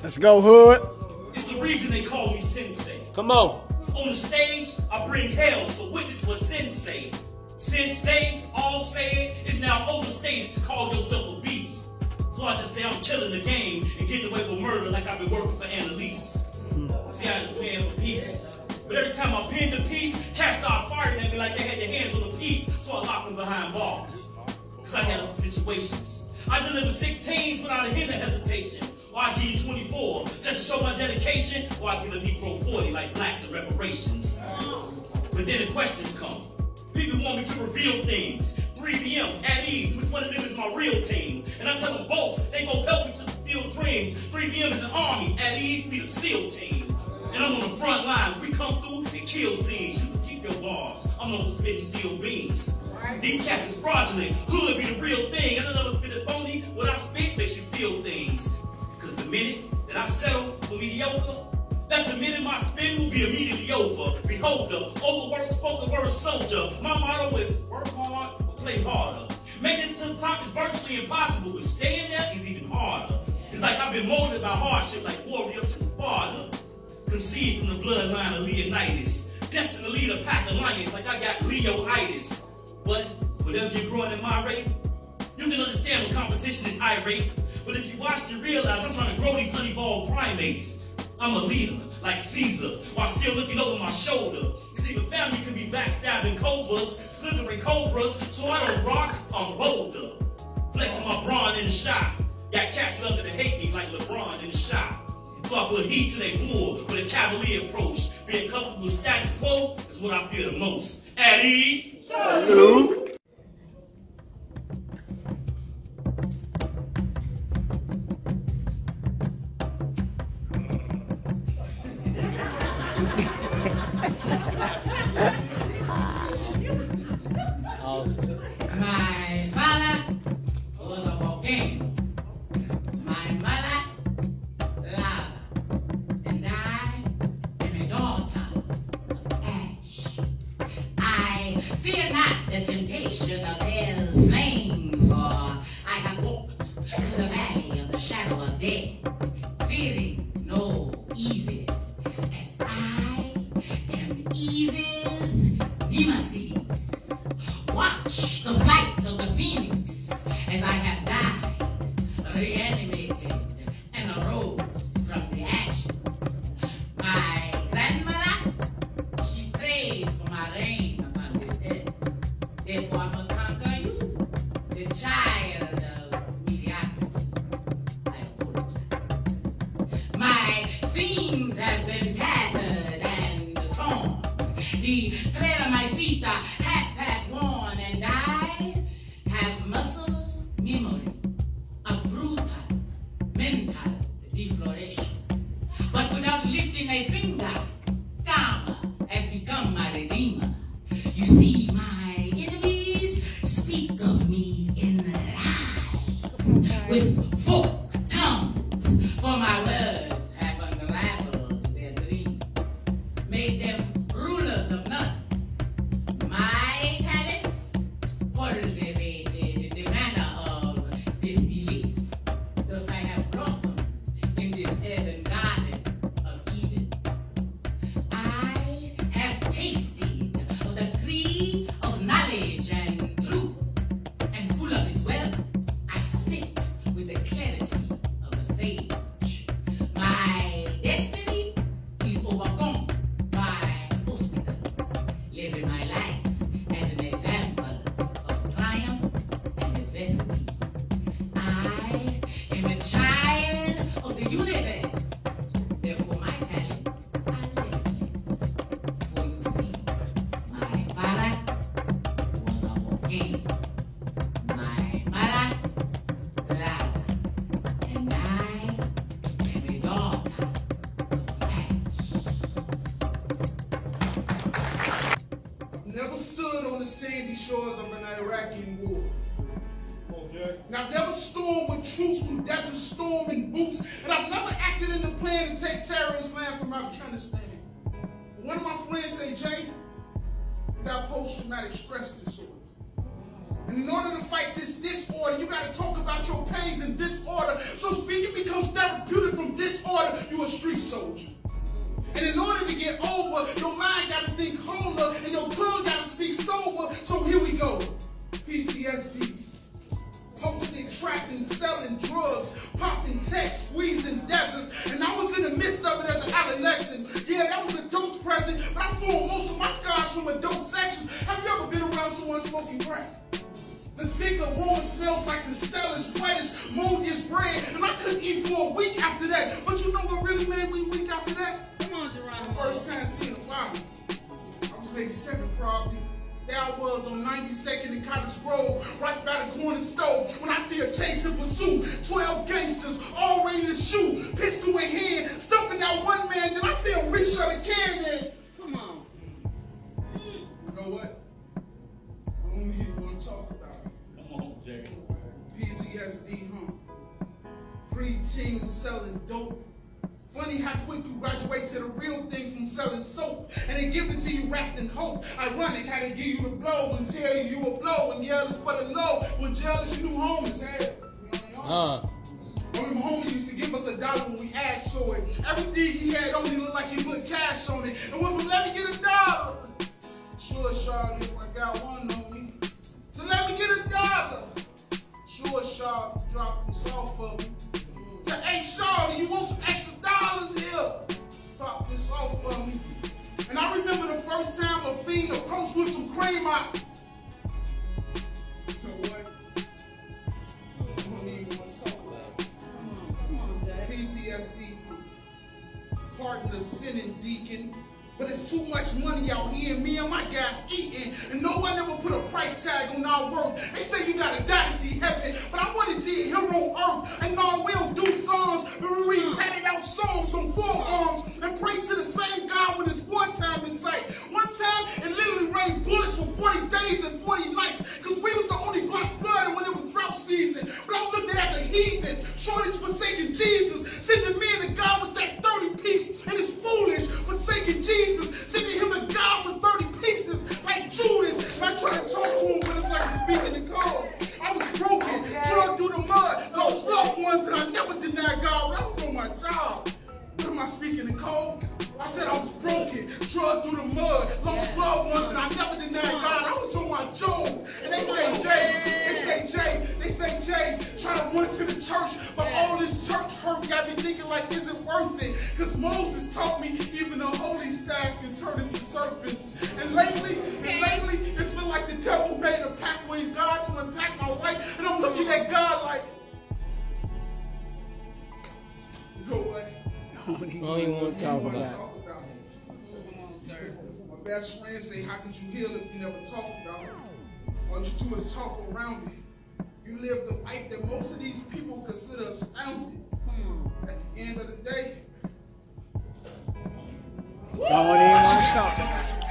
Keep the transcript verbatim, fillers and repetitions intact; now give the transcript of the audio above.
Let's go, Hood. It's the reason they call me Sensei. Come on. On the stage, I bring hell, so witness what Sensei. Since they all say it, it's now overstated to call yourself a beast. So I just say I'm killing the game and getting away with murder like I've been working for Annalise. Mm-hmm. See, I ain't playing for peace. But every time I pinned the piece, cats start firing at me like they had their hands on the piece, so I locked them behind bars. Because I handle the situations. I deliver sixteens without a hint of hesitation. Or I give you twenty-four just to show my dedication, or I give a Negro forty like blacks and reparations. But then the questions come. People want me to reveal things. three P M at ease, which one of them is my real team? And I tell them both, they both help me to fulfill dreams. three P M is an army, at ease be the SEAL team. And I'm on the front line. We come through and kill scenes. You can keep your bars. I'm known for spitting steel beams. These cats is fraudulent. Hood be the real thing. And I never spit it phony. What I spit makes you feel things. Because the minute that I settle for mediocre, that's the minute my spin will be immediately over. Beholder, overworked, spoken word soldier. My motto is work hard or play harder. Making it to the top is virtually impossible, but staying there is even harder. It's like I've been molded by hardship like warriors from father. Conceived from the bloodline of Leonidas. Destined to lead a pack of lions like I got Leo-itis. But whatever you're growing in my rate, you can understand when competition is irate. But if you watch, you realize I'm trying to grow these honey-ball primates. I'm a leader, like Caesar, while still looking over my shoulder. Cause even family can be backstabbing cobras, slithering cobras, so I don't rock, I'm bolder. Flexing my brawn in the shot. Got cats loving to hate me like LeBron in the shot. So I put heat to their bull with a cavalier approach. Being comfortable with status quo is what I fear the most. At ease. Salute. My father was a volcano. My mother, lava. And I am a daughter of the ash. I fear not the temptation of hell's flames, for I have walked through the valley of the shadow of death, fearing no evil, as I am evil's nemesis. Watch the flight of the phoenix as I have died, reanimated, and arose from the ashes. My grandmother, she prayed for my reign upon this earth. Therefore I must conquer you, the child of mediocrity. I apologize. My seams have been tattered and torn. The thread of my feet are half past worn, and I have muscle memory of brutal mental defloration. But without lifting a finger, karma has become my redeemer. You see, my enemies speak of me in lies with forked tongues, for my words have unraveled their dreams, made them rulers of none. My talents cultivated the manner of disbelief. Thus I have blossomed in this urban garden of Eden. I have tasted of the tree of knowledge and truth, and full of its wealth, I spit with the clarity of a sage. My destiny is overcome by obstacles, living my life as an example of triumph and adversity. I am a child of the universe, therefore my talents are limitless. For you see, my father was a volcano, my mother, lava, and I am a daughter of the ash. Never stood on the sandy shores of an Iraqi war. Okay. And I've never stormed with troops through desert storm in boots, and I've never acted in the plan to take terrorist land from Afghanistan. One of my friends say, Jay, you got post-traumatic stress disorder. And in order to fight this disorder, you got to talk about your pains and disorder. So speaking becomes therapeutic from disorder. You a street soldier. And in order to get over, your mind got to think wholer and your tongue got to speak sober. So here we go. P T S D. Posting, trapping, selling drugs, popping texts, squeezing deserts. And I was in the midst of it as an adolescent. Yeah, that was a dope's present, but I formed most of my scars from adult sections. Have you ever been around someone smoking crack? The thicker, warmer smells like the stellest, wettest, moldiest bread. And I couldn't eat for a week after that. But you know what really made me weak after that? Come on, Jeronimo. The first time seeing a body. I was maybe seven probably. There I was on ninety-second and Cottage Grove, right by the corner store, when I see a chase and pursuit. Twelve gangsters, all ready to shoot, pistol in hand, stumping out one man, then I see him reach for the cannon. Come on. You know what? I don't even want to talk about it. Come on, Jerry. P T S D, huh? Pre-teen selling dope. Funny how quick you graduate to the real thing from selling soap, and they give it to you wrapped in hope. Ironic how they give you the blow and tell you you a blow, and yell is for the low. When jealous, you knew home is hell. Huh. I mean, my homie used to give us a dollar when we asked for it. Everything he had only looked like he put cash on it. And went from let me get a dollar. Sure, Shaw, if I got one on me. So let me get a dollar. Sure, Shaw, drop this off for me. To hey, Shaw, do you want some extra dollars here? Pop this off for me. And I remember the first time a fiend approached with some cream out. You know what? I don't even want to talk about it. Come on, Jay. P T S D. Pardon the sinning deacon. But it's too much money out here, and me and my guys eating, and no one ever put a price tag on our worth. They say you gotta die to see heaven, but I want to see it here on earth. And no, we don't do songs, but we read tatted out songs on forearms and pray to the same God when it's one time in sight. One time, it literally rained bullets for forty days and forty nights, because we was the only block flooded when it was drought season. But I looked at it as a heathen, shortest forsaking Jesus, sending me to God with that thirty piece, and it's foolish, forsaking Jesus. Sending him to God for thirty pieces, like Judas. And I tried to talk to him, but it's like he's speaking to God. I was broken, drugged through the mud, lost loved ones, and I never denied God when I was on my job. What am I speaking to code? I said I was broken, drugged through the mud, lost loved ones, and I never denied God. I was on my job. And they say, Jay, they say, Jay, they say, Jay, try to run to the church, but all this church hurt got me thinking like, is it worth it? Because Moses taught me even a holy staff can turn into serpents. And lately, and lately, it's been like the devil made a pact with God to impact my life, and I'm looking at God like, you know what? I don't even want to talk about it. My best friend say, how could you heal if you never talk about it? All you do is talk around it. You live the life that most of these people consider astounding. At the end of the day, I don't even want to talk.